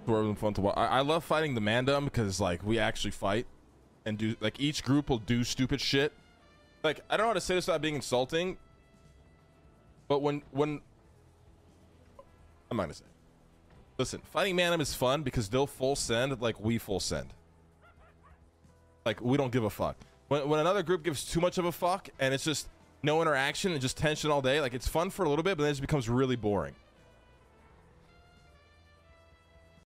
It's fun to watch. I love fighting the Mandem because like we actually fight and do like each group will do stupid shit. Like I don't know how to say this without being insulting, but when I'm not gonna say. Listen, fighting Mandem is fun because they'll full send like we full send. Like we don't give a fuck. When another group gives too much of a fuck and it's just no interaction and just tension all day, like it's fun for a little bit, but then it just becomes really boring.